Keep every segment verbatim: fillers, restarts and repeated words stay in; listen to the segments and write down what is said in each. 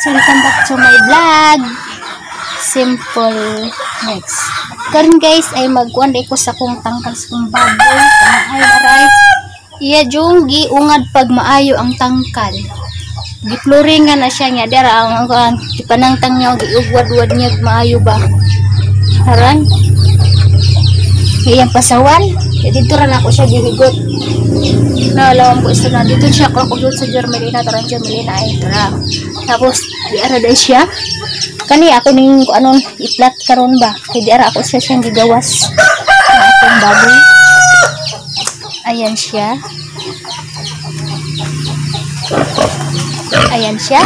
So, welcome back to my vlog. Simple next. Karon guys, ay magkuan ko sa kong tangkal sa kong baboy. Ay, aray. Iya, yung giungad pag maayo ang tangkal. Gipluringan na siya nga. Dara, ang, ang ipanangtang niya, giugwad-wad niya, maayo ba? Haran. Iyang pasawan. E, dito rin ako siya gihigot. Naalawang ko ito na. Dito siya ako doon sa Germelina. Tarang Germelina ay ito na. Tapos, diara day siya. Kani ako ning anong iplat karon ba? Kaya diara ako siya siyang gigawas. Ang ating baboy. Ayan siya. Ayan siya.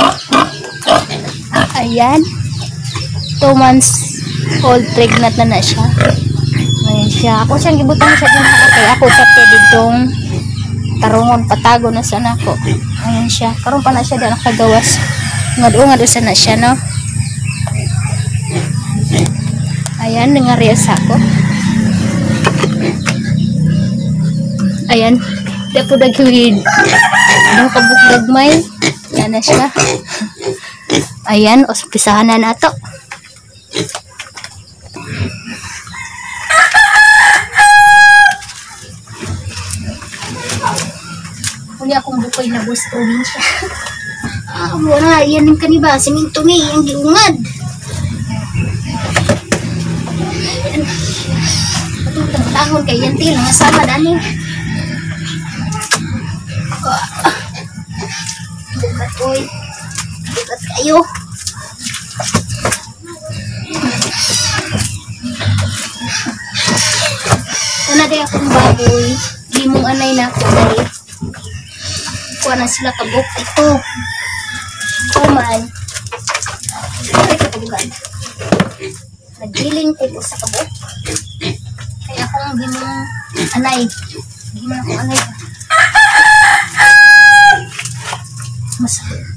Ayan. Two months old, pregnant na na siya. Ayan siya. Ako siyang gibutang siya din ha. Kaya ako siya ditong tarungon, patago na sana ko. Ayan siya. Karon pa na siya dahil nakagawas. Ngad-ungad usa na siya, no? Ayan, nangarias ako. Ayan. Di po daghid. Daw kabukdagmay. Yan na siya. Ayan, ospisahan na nato. Uli akong bukoy na gusto rin siya. Ah, wala. Yan yung kaniba. Siminto ni. Yung giungad. Itong tahon kay yan til. Nga sama dani. Bukat oy. Bukat kayo. Una day akong baboy. Limong anay na ako day. Kuha na sila kabuk. Ito. Kuman. Ay, katabugan. Nagiling ko po sa kabuk. Kaya akong ginong anay. Ginong akong anay. Mas.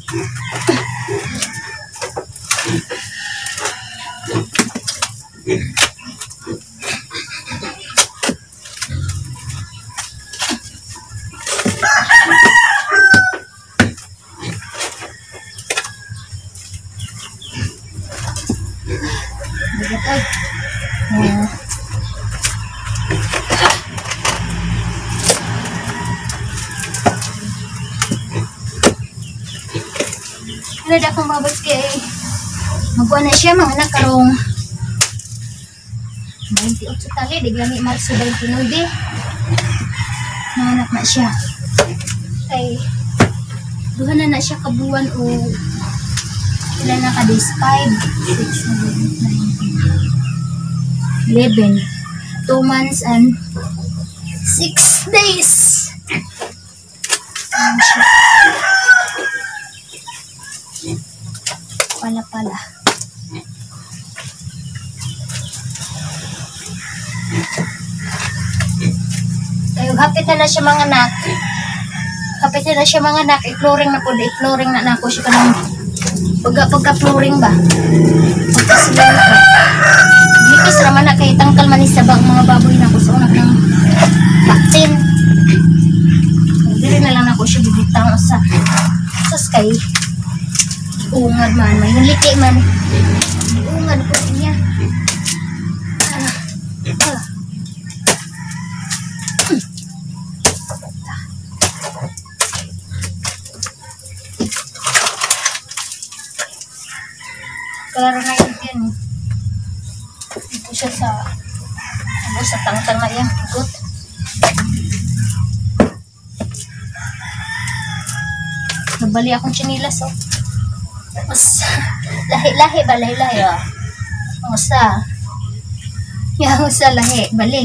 Hmm. Ano na akong babas kay magbuwan na siya mga anak karong twenty-eight tali di gani Marso twenty-nine mga anak na siya ay duha na na siya kabuwan o ilan na ka days five, six, seven, nine, eleven, two months and six days. Ayan siya. Pala pala. Kayo hapit na na siya mga anak. Hapit na na siya mga anak. I-flooring na po. I-flooring na na po siya kanang pagka-pagka-flooring ba? Pagka-sila na po. Dikis naman na kay tangkal manis sa bang mga baboy na ko sa unak ng vaccine. Hindi na lang ako siya bibitang sa sa sky. Ungad man. May naliki man. Ungad po niya. Ah. Ah. Kaya na yun yan. Dito siya sa ano, sa tangtang na yan. Ikot. Nabali akong chinilas, oh. Mas, lahi-lahi ba? Lahi-lahi, oh. Musa. Yang usa lahi. Bali.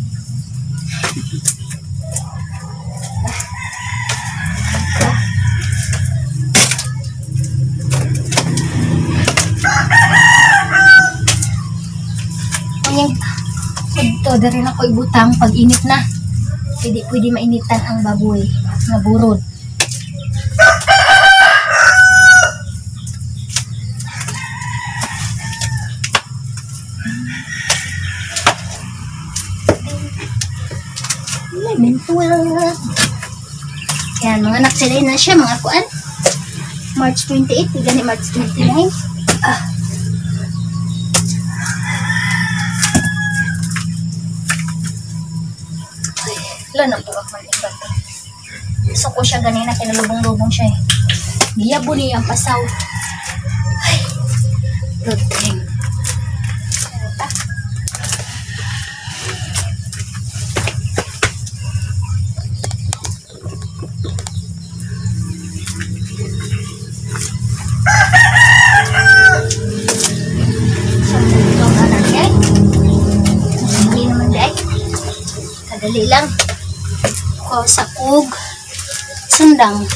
Ito, dari na ko ibutang pag init na. Pwede, pwede mainitan ang baboy nga burod. Lemon twelve. Yan, mga naksilay na siya, mga kuan. March twenty-eight, gani March twenty-nine. Ah. Ay, wala na po ako iba to. Gusto ko siya ganina, kinalubong-lubong siya eh. Giyabo niya ang pasaw. Ay, good thing. Kadali lang ko sa kug sundang.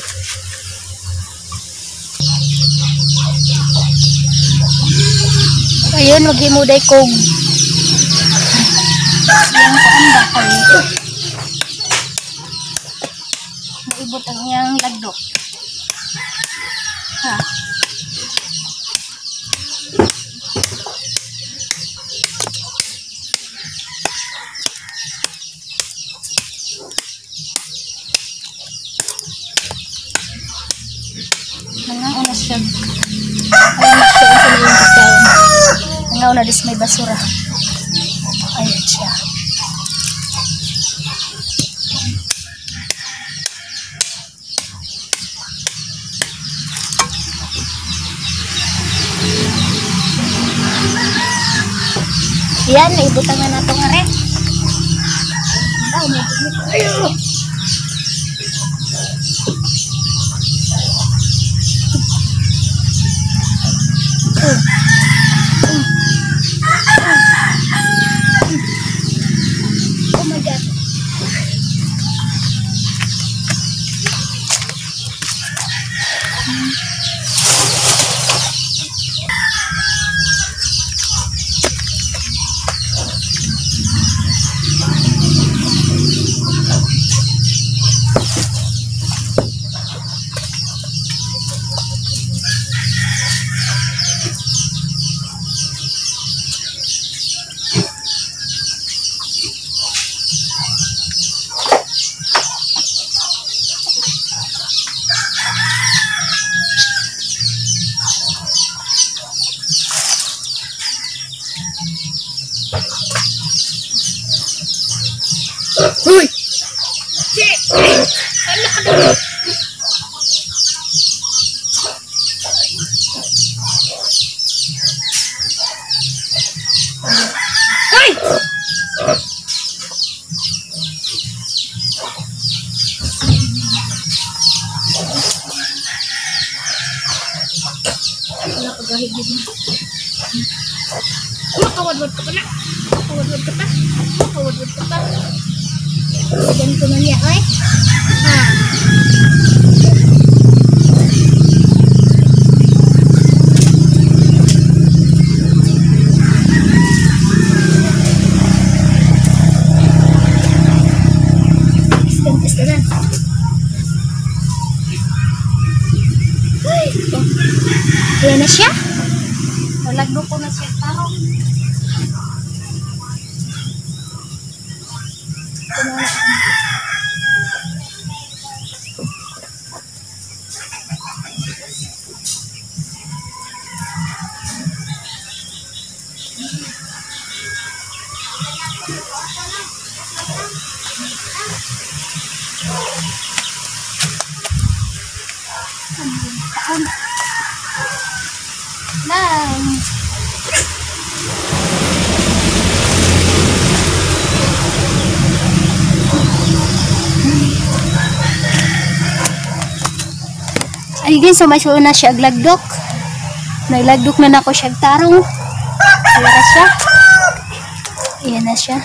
Ayun, maghimuday kog yung kaanda ko nito. Naibot ang iyang lagdok. Ha. Nangauna siya. Ayun siya ang sinayin ko siya. Nangauna dis may basura. Ayun siya. Yan, naibutan na nato nga rin. Ayun! Oh my God. Uy! Ay! Wala ko gahig din. Makawad-wad ka pa na. Makawad-wad ka pa. Makawad-wad ka pa. Ganito na niya, ay. Ha. Iskan, iskan. Ay. Ayan na siya. Nalagdo ko na siya. Tarong. Lang. Ayun, so may suuna siya aglagdok. Naglagdok na nako siya tarong. Ayan na siya. Ayan na siya.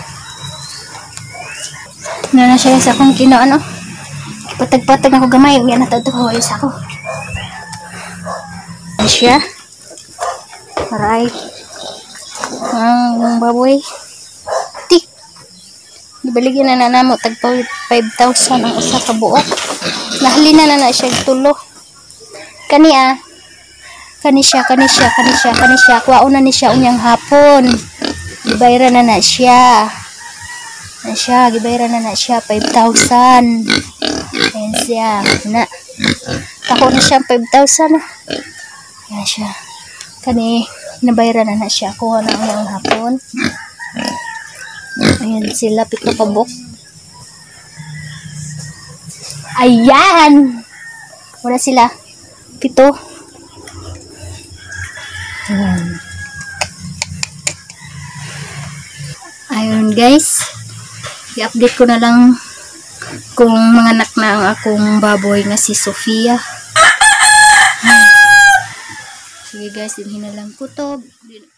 Ayan na siya sa kong kino ano. Patag-patag na ko gamay. Ayan na tatuhoy sa ako. Ayan siya. Alright. Ang baboy. Tik. Ibaligyan na na namo. Tag five thousand ang usa ka buok. Nahalina na na siya tulo. Kani ah. Kani siya, kani siya, kani siya, kani siya. Kuwaon na ni siya unyang hapon. Ibayra na na siya. Na siya, gibayaran na na siya, five thousand. Ayan siya, na. Tako na siya, five thousand. Ayan siya. Kani, nabayaran na na siya. Kuha na ang hapon. Ayan sila, pito kabok. Ayan! Wala sila. Pito. Ayan. Ayun guys. I-update ko na lang kung mga anak na ang akong baboy nga si Sofia. Sige guys, dinhin na lang ko to.